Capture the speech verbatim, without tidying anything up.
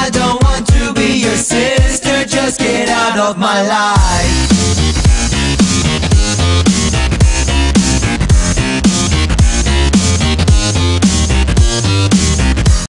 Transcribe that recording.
I don't want to be your sister, just get out of my life.